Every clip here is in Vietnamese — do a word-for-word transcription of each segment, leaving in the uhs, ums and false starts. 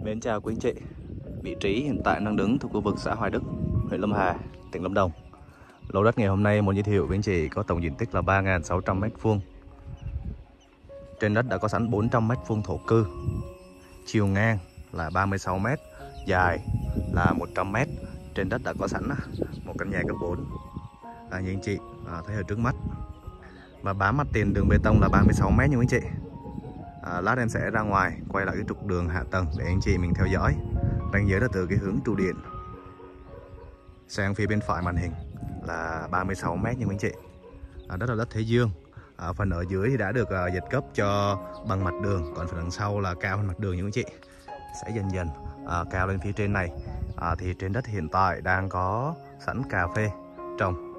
Mến chào quý anh chị. Vị trí hiện tại đang đứng thuộc khu vực xã Hoài Đức, huyện Lâm Hà, tỉnh Lâm Đồng. Lô đất ngày hôm nay muốn giới thiệu với anh chị có tổng diện tích là ba nghìn sáu trăm mét vuông. Trên đất đã có sẵn bốn trăm mét vuông thổ cư. Chiều ngang là ba mươi sáu mét, dài là một trăm mét. Trên đất đã có sẵn một căn nhà cấp bốn. À, như anh chị à, thấy ở trước mắt. Và bám mặt tiền đường bê tông là ba mươi sáu mét nha quý anh chị. À, lát em sẽ ra ngoài quay lại cái trục đường hạ tầng để anh chị mình theo dõi. Ranh giới là từ cái hướng trụ điện sang phía bên phải màn hình là ba mươi sáu mét nha quý anh chị. À, đất là đất Thế Dương. À, phần ở dưới thì đã được uh, dệt cấp cho bằng mặt đường, còn phần đằng sau là cao hơn mặt đường nha quý anh chị. Sẽ dần dần uh, cao lên phía trên này. À, thì trên đất hiện tại đang có sẵn cà phê trồng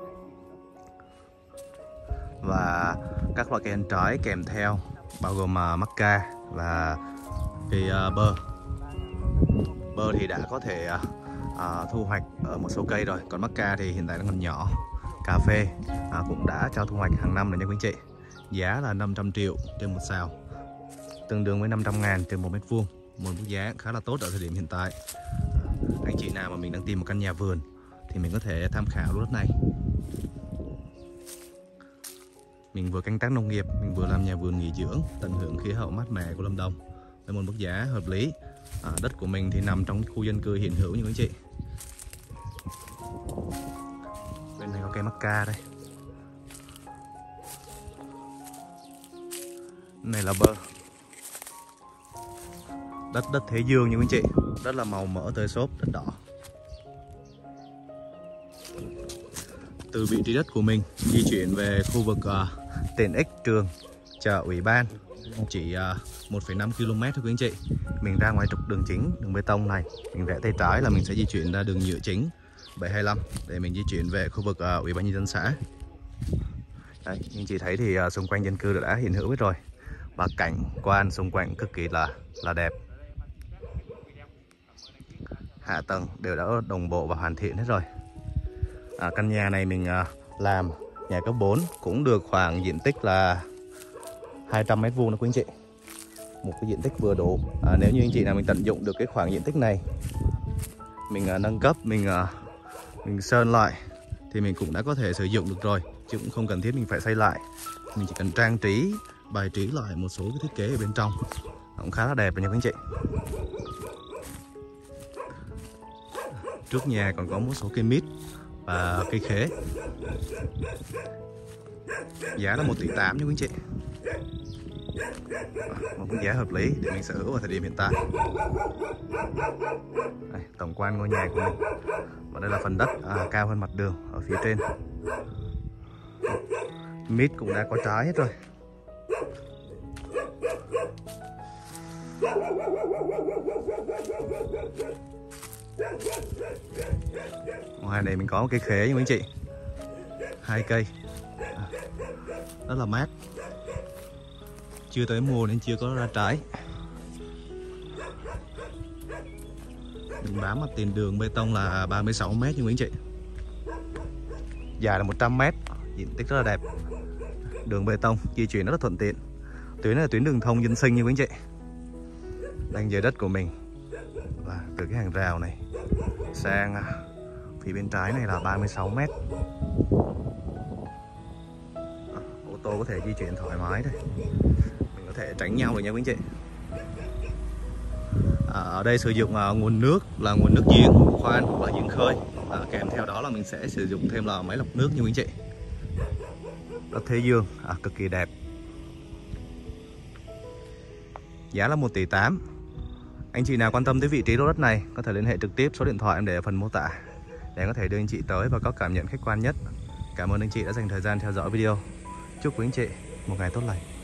và các loại cây ăn trái kèm theo, bao gồm uh, mắc ca và cây uh, bơ. Bơ thì đã có thể uh, uh, thu hoạch ở một số cây rồi, còn mắc ca thì hiện tại đang còn nhỏ. Cà phê uh, cũng đã cho thu hoạch hàng năm rồi nha quý anh chị. Giá là năm trăm triệu trên một sào, tương đương với năm trăm ngàn trên một mét vuông. Một mức giá khá là tốt ở thời điểm hiện tại. Anh chị nào mà mình đang tìm một căn nhà vườn thì mình có thể tham khảo lô đất này. Mình vừa canh tác nông nghiệp, mình vừa làm nhà vườn nghỉ dưỡng, tận hưởng khí hậu mát mẻ của Lâm Đồng với một mức giá hợp lý. À, đất của mình thì nằm trong khu dân cư hiện hữu như quý anh chị. Bên này có cây mắc ca đây. Này là bơ. Đất đất Thế Dương như quý anh chị, rất là màu mỡ tơi xốp, đất đỏ. Từ vị trí đất của mình di chuyển về khu vực uh, tiện ích, trường, chợ, ủy ban chỉ uh, một phẩy năm ki lô mét thôi quý anh chị. Mình ra ngoài trục đường chính, đường bê tông này, mình rẽ tay trái là mình sẽ di chuyển ra đường nhựa chính bảy hai lăm để mình di chuyển về khu vực uh, ủy ban nhân dân xã. Đấy, anh chị thấy thì uh, xung quanh dân cư đã hiện hữu hết rồi, và cảnh quan xung quanh cực kỳ là là đẹp. Hạ tầng đều đã đồng bộ và hoàn thiện hết rồi. À, căn nhà này mình à, làm nhà cấp bốn cũng được khoảng diện tích là hai trăm mét vuông đó quý anh chị. Một cái diện tích vừa đủ. À, nếu như anh chị nào mình tận dụng được cái khoảng diện tích này, mình à, nâng cấp, mình à, mình sơn lại thì mình cũng đã có thể sử dụng được rồi, chứ cũng không cần thiết mình phải xây lại. Mình chỉ cần trang trí, bài trí lại một số cái thiết kế ở bên trong cũng khá là đẹp rồi nha quý anh chị. Trước nhà còn có một số cây mít và cây khế. Giá là một tỷ tám nha quý anh chị. Một mức giá hợp lý để mình sở hữu ở thời điểm hiện tại. Đây, tổng quan ngôi nhà của mình. Và đây là phần đất à, cao hơn mặt đường ở phía trên. Mít cũng đã có trái hết rồi. Ngoài này mình có một cây khế nha quý anh chị, hai cây, à, rất là mát, chưa tới mùa nên chưa có ra trái. Mình bám mặt tiền đường bê tông là ba mươi sáu mét nha quý anh chị, dài là một trăm mét, diện tích rất là đẹp. Đường bê tông di chuyển rất là thuận tiện. Tuyến này là tuyến đường thông dân sinh nha quý anh chị. Đang dưới đất của mình và từ cái hàng rào này sang phía bên trái này là ba mươi sáu mét. À, ô tô có thể di chuyển thoải mái đây. Mình có thể tránh nhau được nha quý anh chị. À, ở đây sử dụng uh, nguồn nước là nguồn nước giếng khoan và giếng khơi. À, kèm theo đó là mình sẽ sử dụng thêm là máy lọc nước nha quý anh chị. Đất Thế Dương à, cực kỳ đẹp. Giá là một tỷ tám. Anh chị nào quan tâm tới vị trí lô đất này có thể liên hệ trực tiếp số điện thoại em để ở phần mô tả để có thể đưa anh chị tới và có cảm nhận khách quan nhất. Cảm ơn anh chị đã dành thời gian theo dõi video. Chúc quý anh chị một ngày tốt lành.